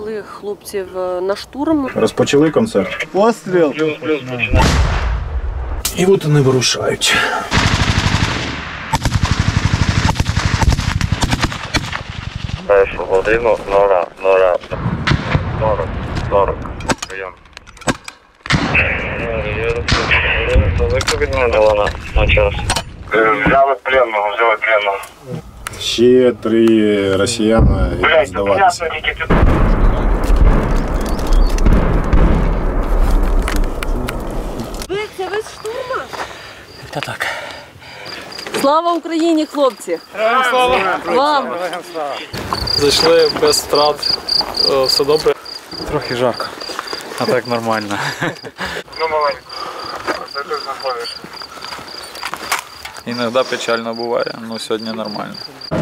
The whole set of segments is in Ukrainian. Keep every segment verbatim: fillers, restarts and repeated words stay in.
Провели хлопців на штурм. Розпочали концерт. Постріл. І от вони вирушають. Першу годину, нора, нора, сорок, сорок, прийом. Далеко відмінила на, на час. Взяли пленного, взяли пленного. Ще три росіяни і здаватися. Ви це ви з штурма? Та так. Слава Україні, хлопці! Слава! Вам! Зайшли без втрат, все добре. Трохи жарко, а так нормально. Ну маленько, де ти знаходиш? Іноді печально буває, але сьогодні нормально.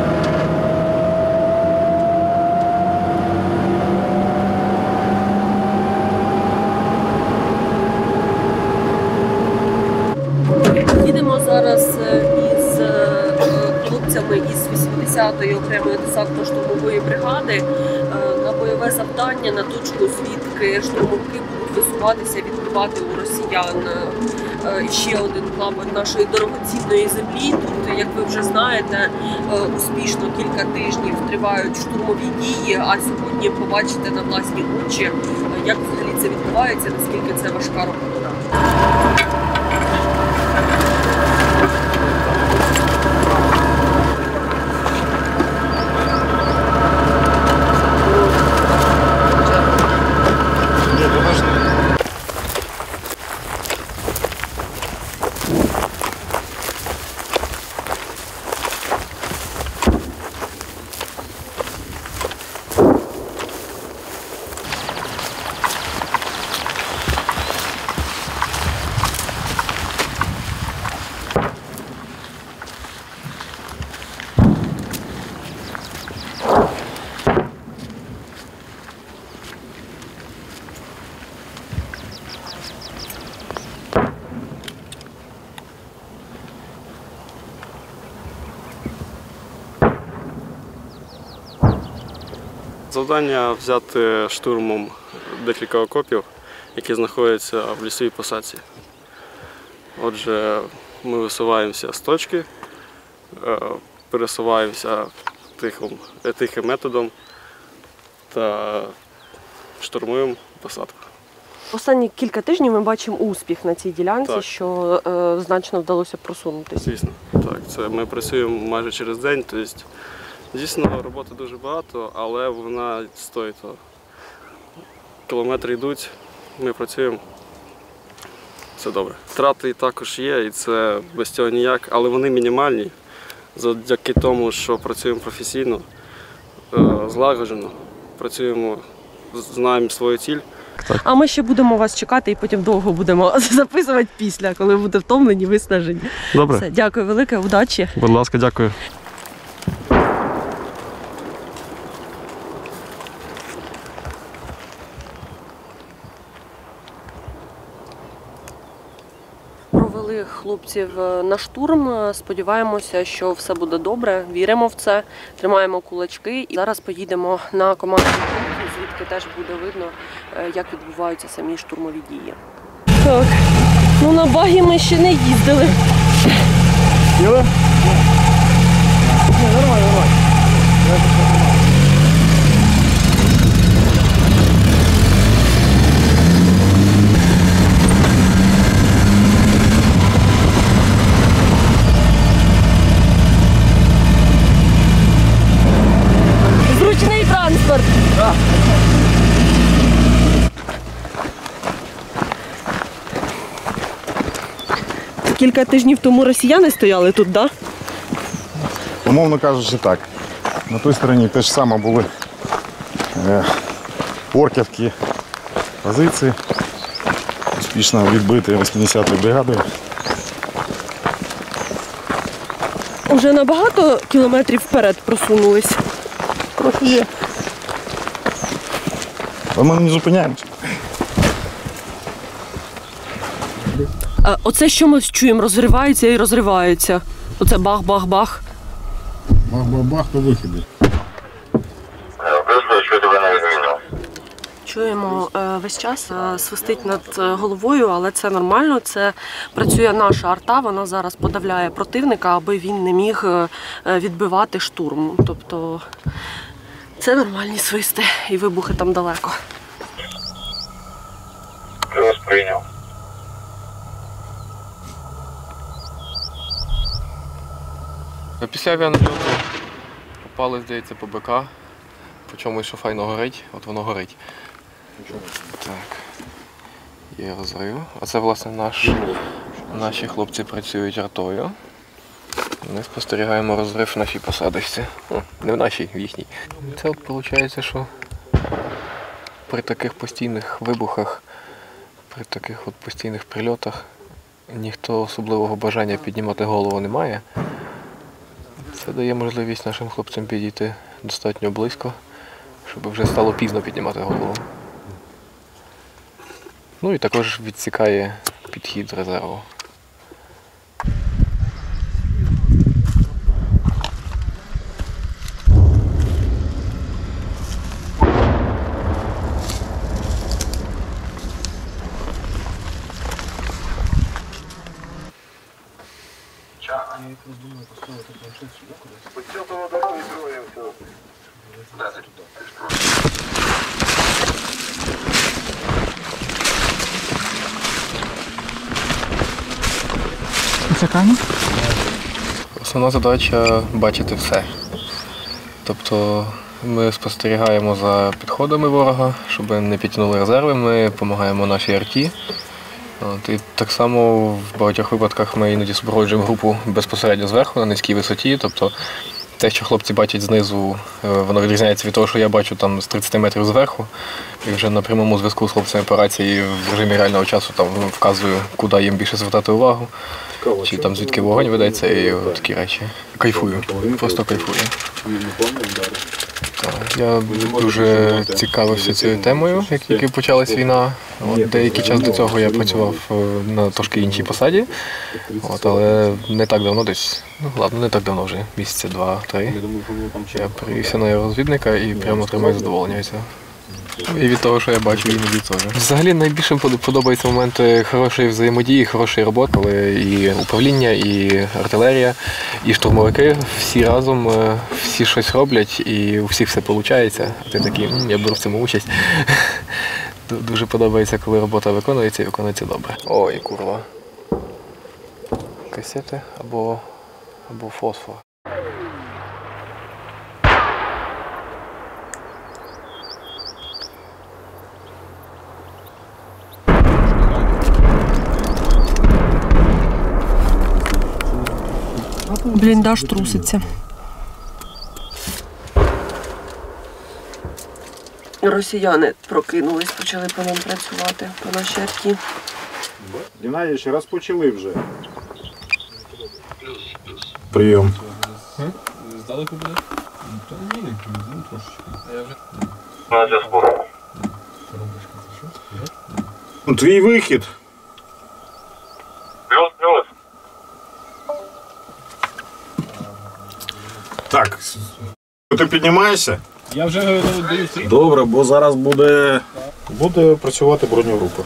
Їдемо зараз із хлопцями із вісімдесятої окремої десантно-штурмової бригади на бойове завдання, на точку, звідки штурмовики будуть висуватися, відбивати у росіян ще один клапоть нашої дорогоцінної землі. Тут, як ви вже знаєте, успішно кілька тижнів тривають штурмові дії, а сьогодні побачите на власні очі, як взагалі це відбувається, наскільки це важка робота. Завдання взяти штурмом декілька окопів, які знаходяться в лісовій посадці. Отже, ми висуваємося з точки, пересуваємося тихим, тихим методом та штурмуємо посадку. Останні кілька тижнів ми бачимо успіх на цій ділянці, Так. що е, значно вдалося просунутися. Звісно, так. Це ми працюємо майже через день. Тобто, дійсно, роботи дуже багато, але вона стоїть того. Кілометри йдуть, ми працюємо, все добре. Втрати також є, і це без цього ніяк, але вони мінімальні, завдяки тому, що працюємо професійно, злагоджено, працюємо, знаємо свою ціль. А ми ще будемо вас чекати і потім довго будемо записувати після, коли буде втомлені, виснажені. Добре. Все, дякую велике, удачі. Будь ласка, дякую. Провели хлопців на штурм, сподіваємося, що все буде добре, віримо в це, тримаємо кулачки. І зараз поїдемо на командну пункт, звідки теж буде видно, як відбуваються самі штурмові дії. Так, ну на багі ми ще не їздили. Сіли? Ні, нормально, нормально. Зручний транспорт. Так. Кілька тижнів тому росіяни стояли тут, так? Да? Умовно кажучи, так. На той стороні теж саме були е, орківські позиції, успішно відбиті вісімдесятою бригадою. Уже набагато кілометрів вперед просунулись. Трохи є. Але ми не зупиняємося. А оце що ми чуємо? Розривається і розривається. Оце бах-бах-бах. Бах-бах-бах, то вихіди. Визвали, що тебе не відмінив. чуємо е, весь час, е, свистить над е, головою, але це нормально. Це працює наша арта, вона зараз подавляє противника, аби він не міг е, відбивати штурм. Тобто це нормальні свисти і вибухи там далеко. Плюс прийняв. Після авіанальоту попали, здається, по БК, по чомусь, що файно горить, от воно горить. Так, є розрив. А це, власне, наш, наші хлопці працюють артою. Ми спостерігаємо розрив в нашій посадочці. О, не в нашій, в їхній. Це от виходить, що при таких постійних вибухах, при таких от постійних прильотах ніхто особливого бажання піднімати голову не має. Це дає можливість нашим хлопцям підійти достатньо близько, щоб вже стало пізно піднімати голову. Ну і також відсікає підхід резерву. Це камінь? Основна задача – бачити все. Тобто ми спостерігаємо за підходами ворога, щоб не підтягнули резерви, ми допомагаємо нашій арті. От, і так само в багатьох випадках ми іноді супроводжуємо групу безпосередньо зверху, на низькій висоті. Тобто те, що хлопці бачать знизу, воно відрізняється від того, що я бачу там з тридцяти метрів зверху. І вже на прямому зв'язку з хлопцями операції в режимі реального часу там вказую, куди їм більше звертати увагу, чи там звідки вогонь ведеться і такі речі. Кайфую, просто кайфую. Так, я дуже цікавився цією темою, як тільки почалась війна. От, деякий час до цього я працював на трошки іншій посаді, от, але не так давно, десь, ну ладно, не так давно вже, місяця два-три. Я перевівся на аеророзвідника і прямо отримаю задоволення від цього. І від того, що я бачу, іноді теж. Взагалі найбільше подобаються моменти хорошої взаємодії, хорошої роботи, коли і управління, і артилерія, і штурмовики всі разом, всі щось роблять і у всіх все виходить. А ти такий, я беру в цьому участь. Дуже подобається, коли робота виконується і виконується добре. Ой, курва. Касети або, або фосфор. Бліндаж труситься. Росіяни прокинулись, почали по нам працювати, по нашій арті. Геннадійович, розпочали вже. Прийом. Здалеку буде? На зв'язку. Твій вихід. Плюс, плюс. Так, ти піднімаєшся? Я вже дивлюся. Добре, бо зараз буде, буде працювати бронегрупа.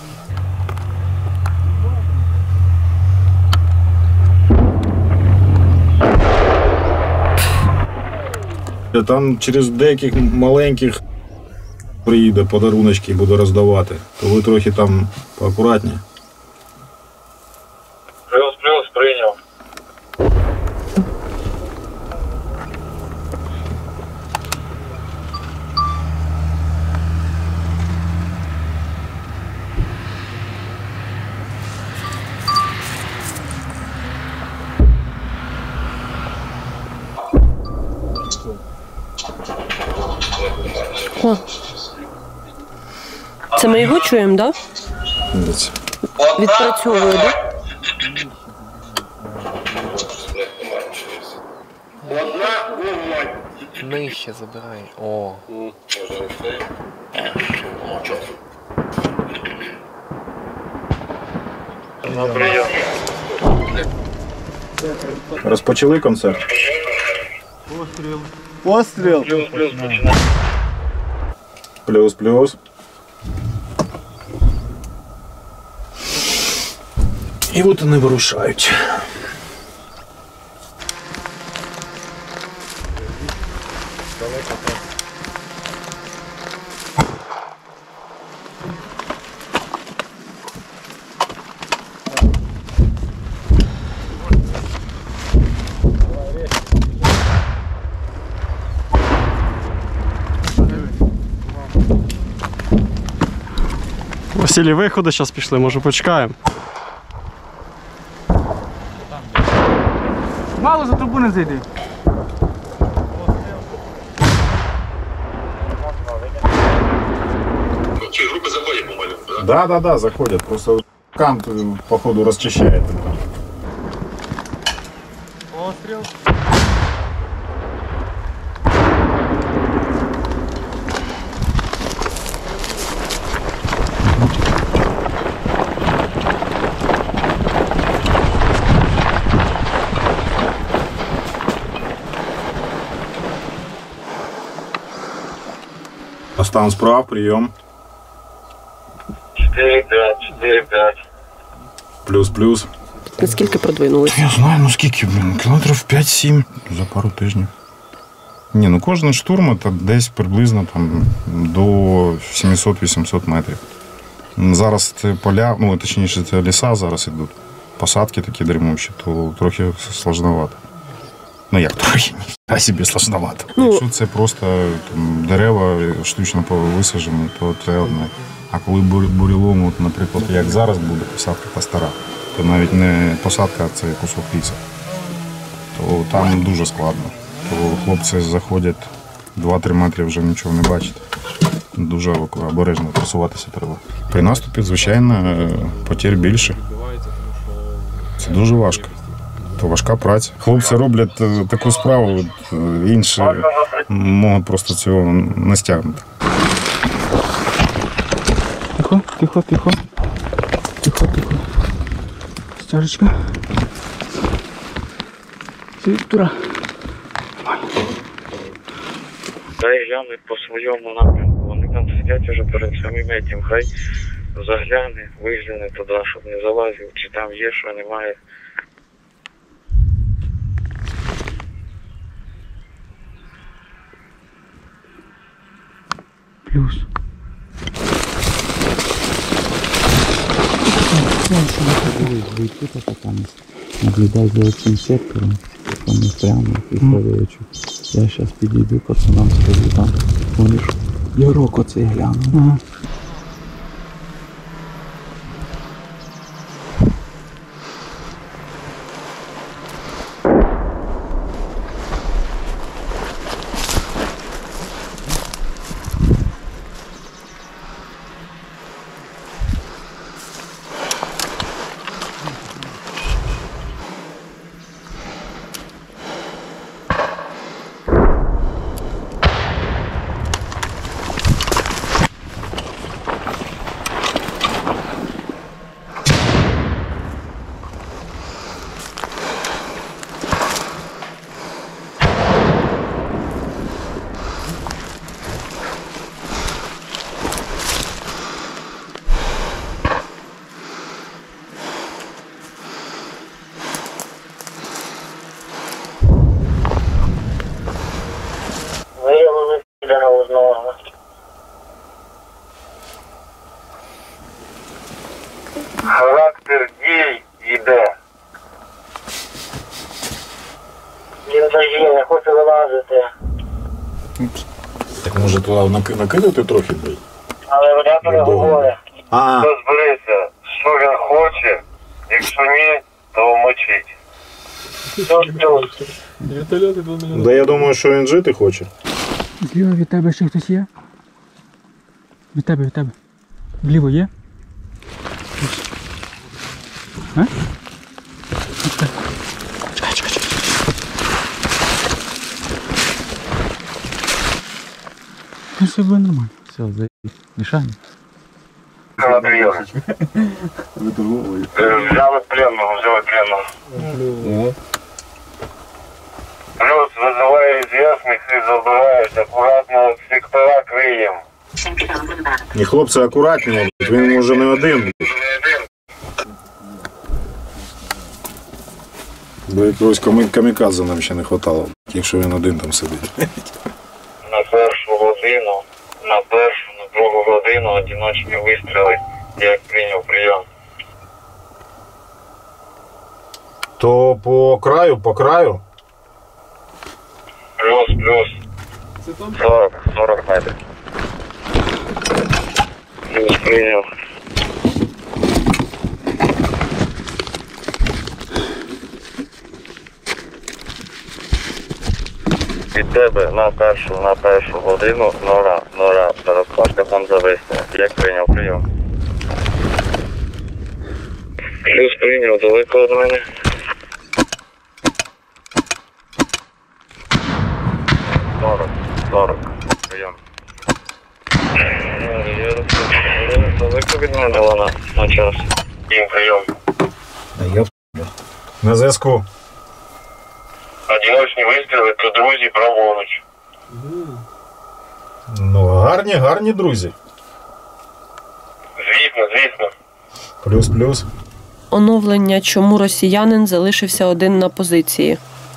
Там через деяких маленьких приїде подаруночки, буде роздавати, то ви трохи там поакуратні. Плюс, плюс, прийняв. О. Це ми його чуємо, так? Да? Відпрацьовує, так? Да? Нижче забирай. О. Прийом. Розпочали концерт? Постріл. Плюс, плюс, починай. Плюс-плюс. І от вони вирушають. Василій, виходи зараз пішли, може почекаємо. Мало за трубу не зайди. Чи групи заходять по малюнку, так? Да, да, да, заходят. Просто кант, походу, расчищает. Постріл. Остан справ, прием. чотири п'ять, чотири п'ять. Плюс-плюс. Наскільки продвинулись? Я знаю, ну скільки, блін, кілометрів п'ять-сім за пару тижнів. Ні, ну кожен штурм це десь приблизно там до сімсот-вісімсот метрів. Зараз це поля, ну точніше це ліса зараз ідуть. Посадки такі дрімучі, то трохи сложновато. Ну як трохи, а собі сложновато. Ну, Якщо це просто там, дерева штучно висаджені, то це одне. А коли бурелом, от, наприклад, як зараз буде посадка та стара, то навіть не посадка, а це кусок лісу. То там дуже складно. То хлопці заходять два-три метри, вже нічого не бачать. Дуже обережно просуватися треба. При наступі, звичайно, потерь більше. Це дуже важко. То важка праця. Хлопці роблять таку справу, от, інші можуть просто цього не стягнути. Тихо, тихо, тихо. Тихо, тихо. Стяжечка. Тура. Дай гляне по своєму напрямку. Вони там сидять уже перед самим етім. Хай загляне, вигляне туди, щоб не залазив, чи там є, що немає. Плюс. Наблюдай за этим сектором, он прямо підставляючи. Я зараз підійду пацанам, скажу там, вони ж ярок оцей гляну. Ага. Виявили для одного. Характер дій йде. Він дає, не хоче вилазити. Так може туди накидати трохи? Але вона переговорить. А. Розберися, що він хоче, якщо ні, то мочить. Да я думаю, що він жити хоче. Зліва від тебе ще хтось є? Від тебе, від тебе. Вліво є? А? Чекай, чекай, чекай. Ну все буде нормально. Все, заїдь. Мішаємо. На прийом. Взяли пленного, взяли пленного. Плюс вызываю известных и забирають, акуратно сектора криєм. І хлопці акуратні, він може не один. Бо якогось камі- камікадзе нам ще не вистачало, якщо він один там сидить. На першу годину, на першу, на другу годину одиночні вистріли, як прийняв прийом. То по краю, по краю? Плюс, плюс. сорок, сорок метрів. Плюс прийняв. Від тебе на першу, на першу годину, нора, нора, розпашка там зависне. Як прийняв прийом? Плюс прийняв, далеко від мене. сорок, сорок, прийом. Далеко від мене вона на час. Їм прийом. На зв'язку. Одиночні вистріли, то друзі праворуч. Ну, гарні, гарні друзі. Звісно, звісно. Плюс-плюс. Оновлення, чому росіянин залишився один на позиції.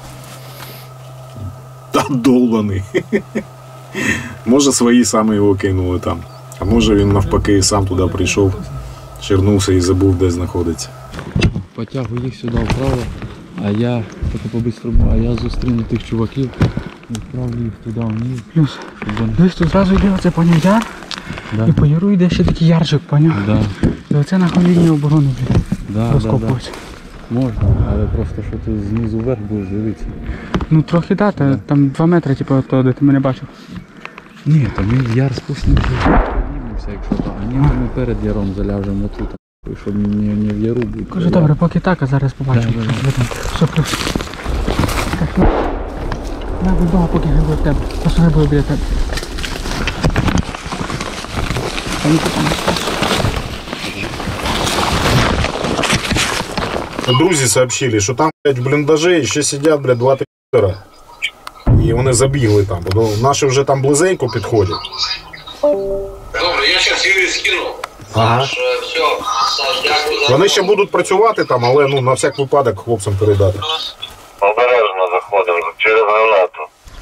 Та долбаний. Може свої саме його кинули там. А може він навпаки сам туди прийшов, чернувся і забув, де знаходиться. Потягу їх сюди вправо, а я тако по-бистрому, а я зустріну тих чуваків, відправлю їх туди вниз. Плюс. Десь тут зразу йде оце поняв яр, Да. і по яру йде ще такий ярчик, поняв. Да. І оце на лінії оборони, блядь, Да, да, да. розкопують. Можна, але просто що ти знизу вверх будеш дивитися. Ну трохи да, та, там два метри, типу, то, де ти мене бачив. Ні, то ми яр спустимо, піднімемося, якщо так. А ні, то ми перед яром заляжемо тут, щоб не, не в яру бути. Кажу, добре, поки так, а зараз побачимо. Да, да, да. Що плюс? Так, ну, на додому, поки грибу в тебе. Просто грибу біля тебе. Та ні, там. Друзі сообщили, що там, блядь, в бліндажі ще сидять, блядь, два пі***ера. І вони забігли там, бо наші вже там близенько підходять. Добре, я зараз Юрій скину. Ага. Все, Саш, дякую за... Вони ще будуть працювати там, але ну на всяк випадок хлопцям передати. Обережно заходимо через гранату.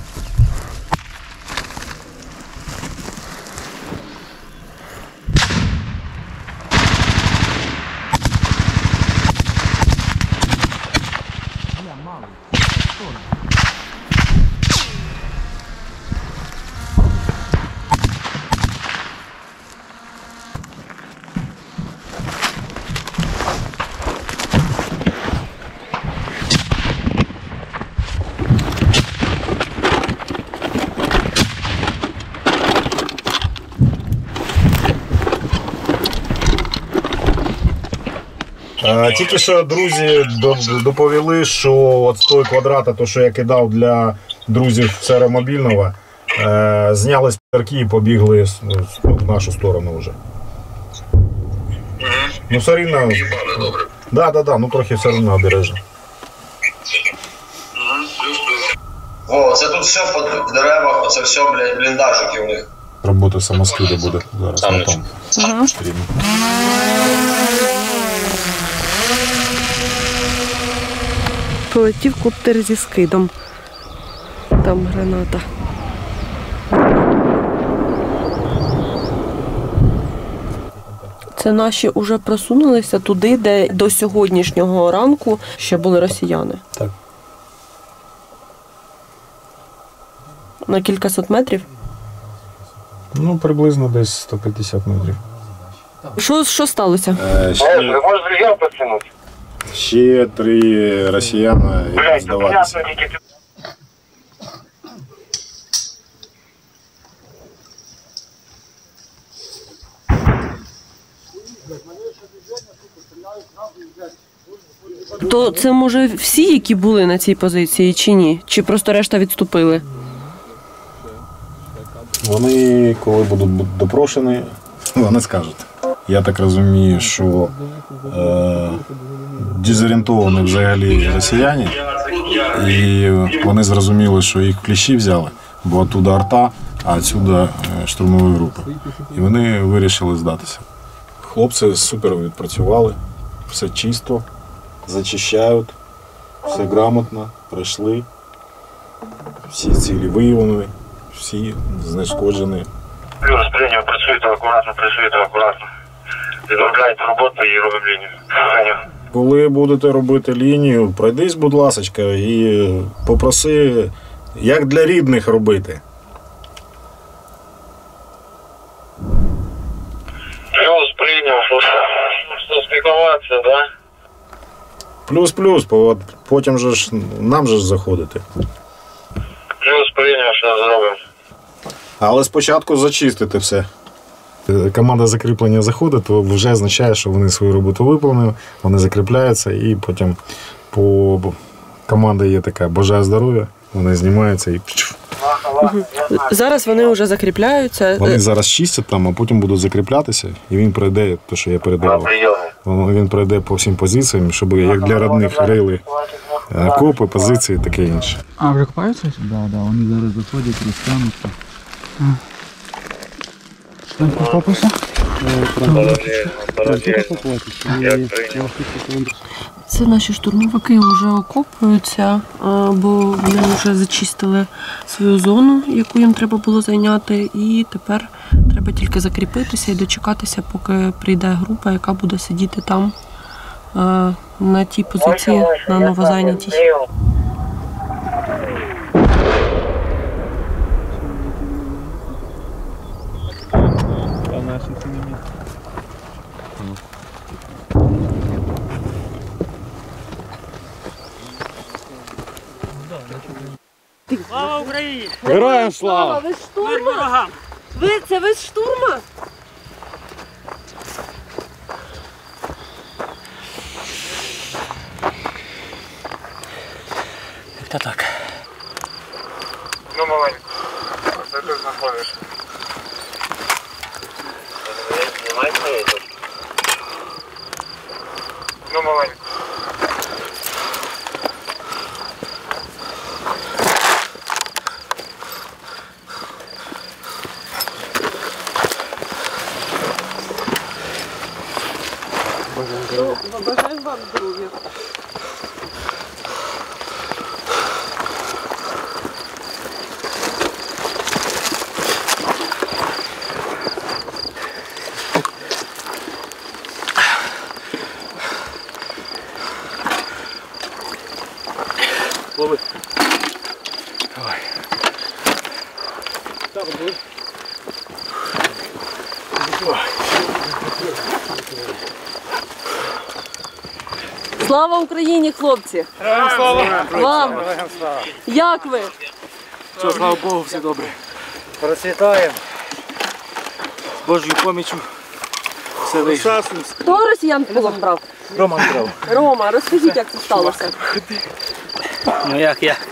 А, тільки що друзі до- доповіли, що от з того квадрата, то що я кидав для друзів з аеромобільного, е, зняли спірки і побігли с- ну, в нашу сторону вже. Ну все рівно. Їбане, добре. Да, да, да, ну трохи все рівно обережно. Плюс-плюс. О, це тут все в деревах, оце все, блядь, бліндажики у них. Робота самоскиду буде зараз на тому. Ага. стрімі. Полетів коптер зі скидом. Там граната. Це наші вже просунулися туди, де до сьогоднішнього ранку ще були росіяни. Так. На кількасот метрів. Ну, приблизно десь сто п'ятдесят метрів. Що, що сталося? Е, ще, Можеш регіон потягнути? ще три росіяни Блядь, ну здаватися. понятно, тільки ти... То це може всі, які були на цій позиції, чи ні? Чи просто решта відступили? Вони, коли будуть допрошені, вони скажуть. Я так розумію, що е, дезорієнтовані взагалі росіяни, і вони зрозуміли, що їх в кліщі взяли, бо оттуда арта, а отсюди е, штурмові групи. І вони вирішили здатися. Хлопці супер відпрацювали, все чисто, зачищають. все грамотно, пройшли, всі цілі виявлені, всі знешкоджені. Плюс, прийняв, працюйте акуратно, працюйте акуратно. Відробляйте роботу і робимо лінію. Коли будете робити лінію, пройдись, будь ласка, і попроси, як для рідних робити. Плюс, прийняв, що спілкуватися, да? Плюс-плюс, потім же ж, нам же ж заходити. Плюс, прийняв, що зробимо. Але спочатку зачистити все. Команда закріплення заходить, то вже означає, що вони свою роботу виконали, вони закріпляються і потім по команда є така «Бажаю здоров'я», вони знімаються і... Зараз вони вже закріпляються. Вони зараз чистять там, а потім будуть закріплятися, і він пройде те, що я передавав. Він пройде по всім позиціям, щоб як для родних рили окопи, позиції і таке інше. А, вже копаються? Так, да, да, вони зараз заходять, розтягнуться. Що там копаєшся? Це наші штурмовики вже окопуються, бо вони вже зачистили свою зону, яку їм треба було зайняти, і тепер треба тільки закріпитися і дочекатися, поки прийде група, яка буде сидіти там на тій позиції, на новозайнятій. Слава Україні! Героям слава! Ви з штурма? Ви, це ви з штурма? Та так. Ну, маленько. Де ти знаходишся? Ну, маленько. Бажаємо вам здоров'я. Лови. Давай. Так, були. Слава Україні, хлопці! Слава! Вам! Як ви? Що, слава Богу, все добре. Процвітаємо. З Божою поміччю. Все вийшло. Хто росіян в полон брав? Роман брав. Рома, розкажіть, як це сталося. Ну як, як?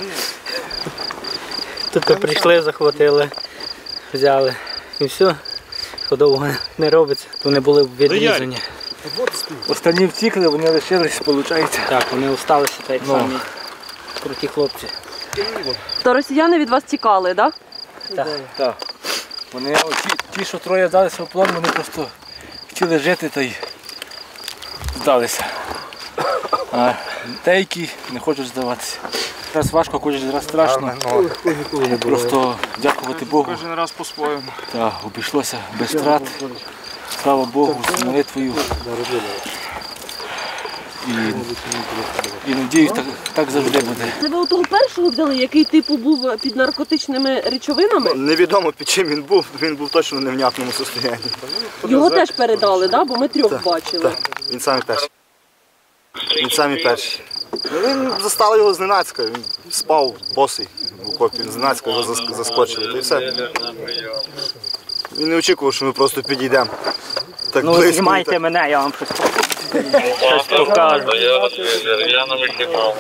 Тут прийшли, захватили, взяли і все. Ходового не робиться, то не були відрізані. Останні втікли, вони лишились, виходить. Так, вони залишилися так Ну. самі круті хлопці. То росіяни від вас тікали, так? Так. Так. Вони, ті, ті, що троє здалися в полон, вони просто хотіли жити та й здалися. А деякі не хочуть здаватися. Раз важко, кожен раз страшно. Просто дякувати Богу. Кожен раз по-своєму. Так, обійшлося без втрат. Слава Богу, з молитвою. І, і надіюсь, так, так завжди буде. Це ви у того першого взяли, який типу був під наркотичними речовинами? Невідомо під чим він був, він був точно в невнятному стані. Його теж передали, да? Бо ми трьох Так, бачили. Так, він самий перший. Він самий перший. Ну, він застали його зненацька, він спав босий в окопі, зненацька його зас- заскочили, та й все. Він не очікував, що ми просто підійдемо. Так Ну, близько, знімайте так. мене, я вам щось щось покажу. Я на вихідному.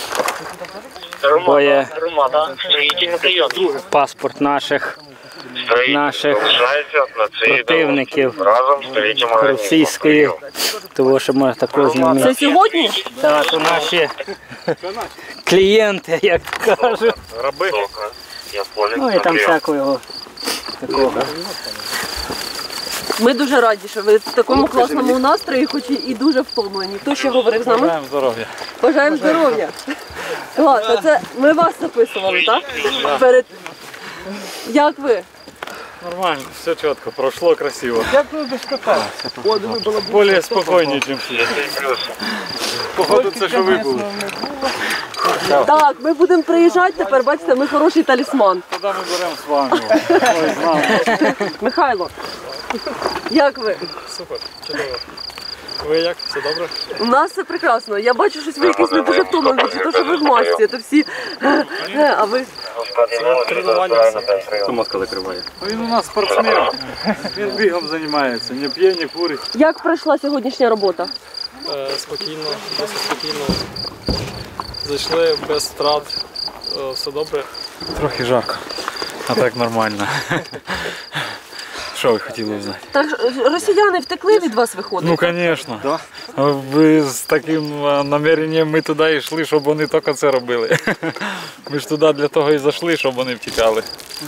Бо є Рома, так? Строїтель на прийом. паспорт наших, наших противників Разом стоїть російської, того, що можна також з Це ними. сьогодні? Так, то наші клієнти, як то кажуть. Раби. Я понял. Ну і там всякого такого. Ми дуже раді, що ви в такому класному настрої, хоч і дуже втомлені. Хто ще говорив з нами? Бажаємо здоров'я. Бажаємо здоров'я. Клас, а це ми вас записували, так? Перед... Як ви? Нормально, все чітко, пройшло красиво. Як ви без кота? Більш спокійні, ніж всі. Походу, це що ви були. Так, ми будемо приїжджати тепер, бачите, ми хороший талісман. Тоді ми беремо з вами. Ой, знаємо. Михайло, як ви? Супер, чудово. Ви як? Все добре? У нас все прекрасно. Я бачу, що ви якісь не дуже втомлені, чи то, що ви в масці, то всі... А ви? Це тренування все. Хто маска закриває? Він у нас спортсмен. Він бігом займається, не п'є, не курить. Як пройшла сьогоднішня робота? Е, спокійно, досить спокійно. Зайшли без втрат, е, все добре. Трохи жарко, а так нормально. Що ви хотіли знати? Так росіяни втекли від вас, виходить? Ну, звісно. Да? Ви з таким наміренням ми туди йшли, щоб вони тільки це робили. Ми ж туди для того і зайшли, щоб вони втікали.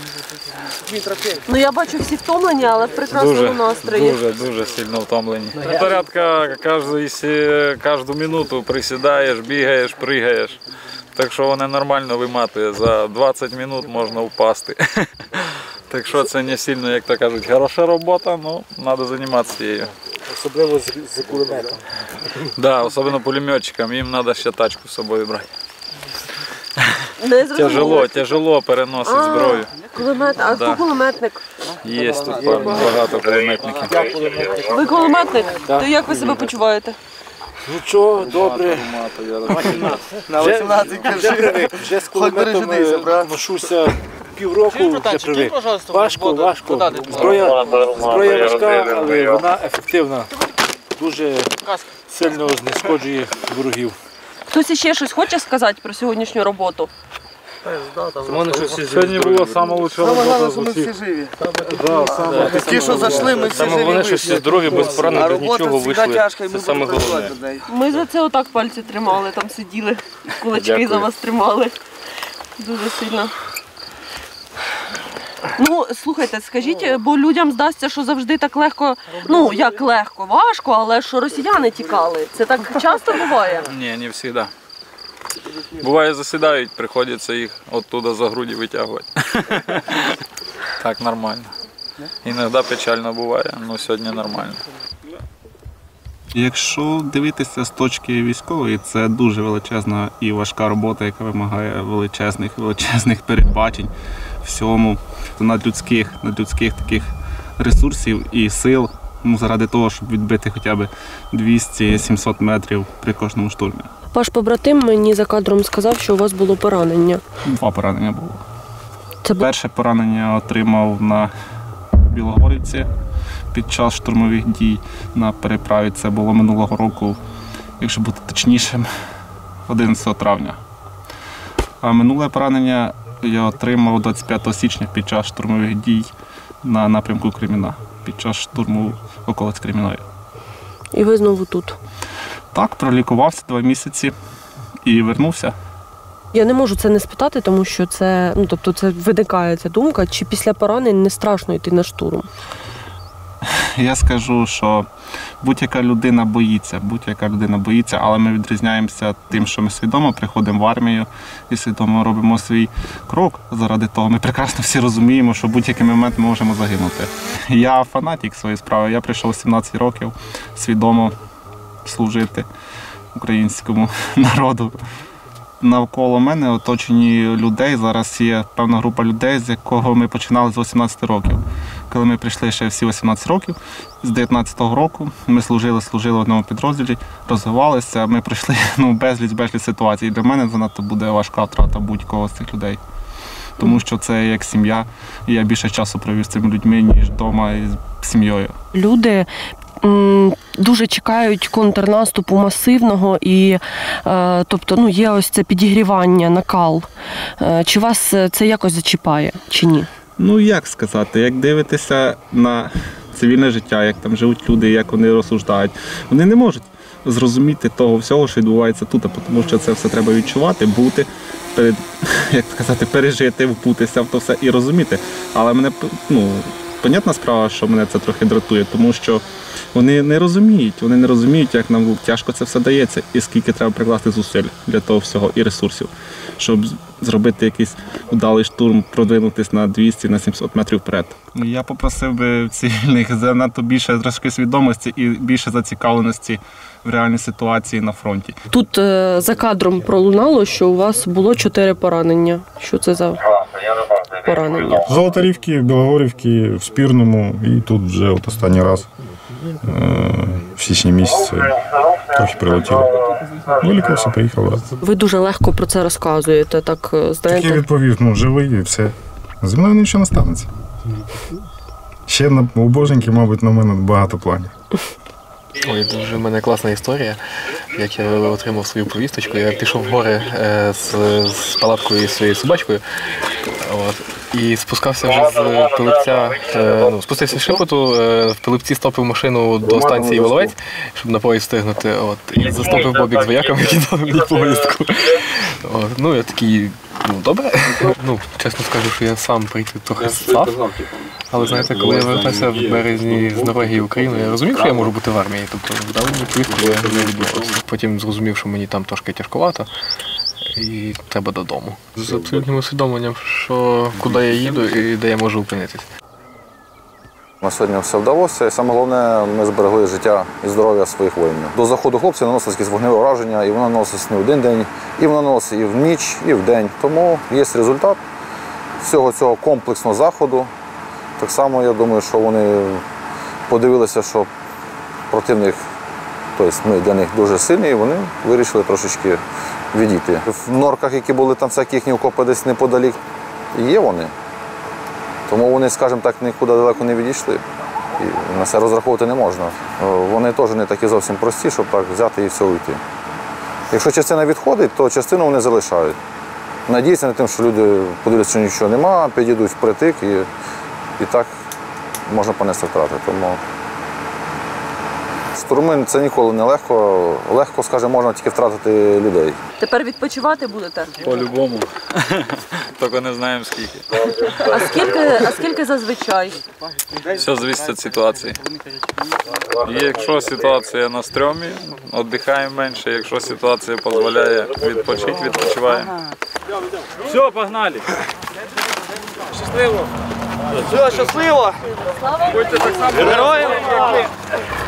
Ну я бачу, всі втомлені, але в прекрасному дуже, настрої. Дуже, дуже сильно втомлені. Порядка кожну, кожну минуту присідаєш, бігаєш, пригаєш. Так що вони нормально виматує. За двадцять минут можна впасти. Так що це не сильно, як то кажуть, хороша робота, але треба займатися її. Особливо з, з кулеметом. Да, особливо пулеметчикам, їм треба ще тачку з собою брати. Не тяжело, тяжело переносити а, зброю. Кулемет, а да. хто кулеметник? Є тут багато кулеметників. Ви кулеметник? Да. То як ви себе почуваєте? Нічого, добре. На вісімнадцять вже, вже з кулеметом ношуся півроку, вже привик. Важко, важко. Зброя, зброя важка, але вона ефективна. Дуже сильно знешкоджує ворогів. Хтось ще щось хоче сказати про сьогоднішню роботу? Сьогодні було саме лучше робота з усіх. живі. Ті, що зайшли, ми всі живі. Саме головне, що всі здорові, без поранень, без нічого вийшли. Це саме головне. Ми за це отак пальці тримали, там сиділи, кулачки Дякую. За вас тримали. Дуже сильно. Ну, слухайте, скажіть, бо людям здасться, що завжди так легко, ну, як легко, важко, але що росіяни тікали. Це так часто буває? Ні, не завжди. Буває, засідають, приходиться їх оттуда за груді витягувати. Так нормально. Іноді печально буває, але сьогодні нормально. Якщо дивитися з точки військової, це дуже величезна і важка робота, яка вимагає величезних, величезних передбачень всьому, надлюдських, надлюдських таких ресурсів і сил, ну, заради того, щоб відбити хоча б двісті - сімсот метрів при кожному штурмі. Ваш побратим мені за кадром сказав, що у вас було поранення. Два поранення було. Це перше поранення отримав на Білогорівці під час штурмових дій на переправі. Це було минулого року, якщо бути точнішим, одинадцятого травня. А минуле поранення я отримав двадцять п'ятого січня під час штурмових дій на напрямку Креміна, під час штурму околиць Креміної. І ви знову тут? Так, пролікувався два місяці і вернувся. Я не можу це не спитати, тому що це, ну, тобто це виникає ця думка, чи після поранень не страшно йти на штурм? Я скажу, що будь-яка людина боїться, будь-яка людина боїться, але ми відрізняємося тим, що ми свідомо приходимо в армію і свідомо робимо свій крок заради того. Ми прекрасно всі розуміємо, що в будь-який момент ми можемо загинути. Я фанатик своєї справи, я прийшов сімнадцять років свідомо служити українському народу. Навколо мене оточені людей, зараз є певна група людей, з якого ми починали з вісімнадцяти років. Коли ми прийшли ще всі вісімнадцять років, з дев'ятнадцятого року ми служили, служили в одному підрозділі, розвивалися, ми пройшли ну, безліч, безліч ситуацій. Для мене занадто буде важка втрата будь-кого з цих людей. Тому що це як сім'я, і я більше часу провів з цими людьми, ніж вдома із сім'єю. Люди дуже чекають контрнаступу масивного і, е, тобто, ну, є ось це підігрівання, накал. Е, чи вас це якось зачіпає, чи ні? Ну, як сказати, як дивитися на цивільне життя, як там живуть люди, як вони розсуждають, вони не можуть зрозуміти того всього, що відбувається тут, тому що це все треба відчувати, бути, перед, як сказати, пережити, впутися в то все і розуміти. Але мене, ну, понятна справа, що мене це трохи дратує, тому що вони не розуміють, вони не розуміють, як нам тяжко це все дається і скільки треба прикласти зусиль для того всього і ресурсів, щоб зробити якийсь вдалий штурм, продвинутися на двісті, на сімсот метрів вперед. Я попросив би цивільних занадто більше трошки свідомості і більше зацікавленості в реальній ситуації на фронті. Тут е, за кадром пролунало, що у вас було чотири поранення. Що це за поранення? В Золотарівці, в Білогорівці, в Спірному і тут вже от останній раз е, в січні місяці трохи прилетіло. Вилікувався, поїхав раз. Ви дуже легко про це розказуєте, так, знаєте? Так я відповів, ну живий і все. Зі мною нічого не станеться. Ще на, у Боженьки, мабуть, на мене багато планів. Ой, дуже в мене класна історія. Як я отримав свою повісточку, я пішов в гори е, з, з палаткою і своєю собачкою. От, і спускався вже з Пилипця, е, ну, спустився з Шипоту, е, в Пилипці стопив машину до станції Воловець, щоб на поїзд встигнути. От, і застопив бобік з вояками, які дали мені повістку. От, ну, я такий, ну, добре. Ну, чесно скажу, що я сам прийти трохи став. Але, знаєте, коли я вертався в березні з Норвегії в Україну, я розумів, що я можу бути в армії. Тобто, дали мені повістку, бо я не відбувався. Потім зрозумів, що мені там трошки тяжковато. І треба додому. З абсолютним усвідомленням, що куди я їду і де я можу опинитись. На сьогодні все вдалося, і саме головне, ми зберегли життя і здоров'я своїх воїнів. До заходу хлопців наносилось якесь вогневе ураження, і воно наносилось не один день, і воно наносить і в ніч, і в день. Тому є результат всього цього комплексного заходу. Так само, я думаю, що вони подивилися, що противник, тобто ми для них дуже сильні, і вони вирішили трошечки відійти. В норках, які були там всякі їхні окопи десь неподалік, є вони. Тому вони, скажімо так, нікуди далеко не відійшли. І на це розраховувати не можна. Вони теж не такі зовсім прості, щоб так взяти і все уйти. Якщо частина відходить, то частину вони залишають. Надіються на те, що люди подивляться, що нічого нема, підійдуть впритик і, і так можна понести втрати. Тому штурми – це ніколи не легко. Легко, скажімо, можна тільки втратити людей. Тепер відпочивати будете? По-любому. Тільки не знаємо скільки. А скільки, а скільки зазвичай? Все залежить від ситуації. Якщо ситуація на стрьомі, віддихаємо менше. Якщо ситуація дозволяє відпочити, відпочиваємо. Все, погнали. Все, щасливо! Будьте так само героями, як ви.